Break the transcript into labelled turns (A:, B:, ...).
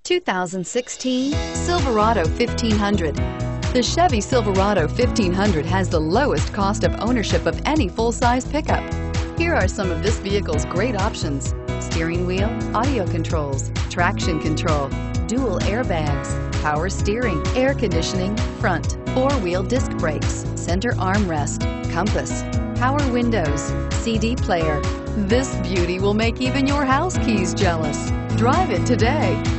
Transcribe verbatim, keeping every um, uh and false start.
A: two thousand sixteen Silverado fifteen hundred. The Chevy Silverado fifteen hundred has the lowest cost of ownership of any full-size pickup. Here are some of this vehicle's great options: steering wheel audio controls, traction control, dual airbags, power steering, air conditioning, front, four-wheel disc brakes, center armrest, compass, power windows, C D player. This beauty will make even your house keys jealous. Drive it today.